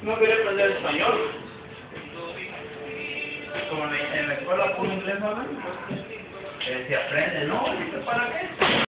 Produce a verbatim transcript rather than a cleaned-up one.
No quería aprender español. Como en la escuela puro inglés, ¿no? Eh, se aprende, ¿no? ¿Y para qué?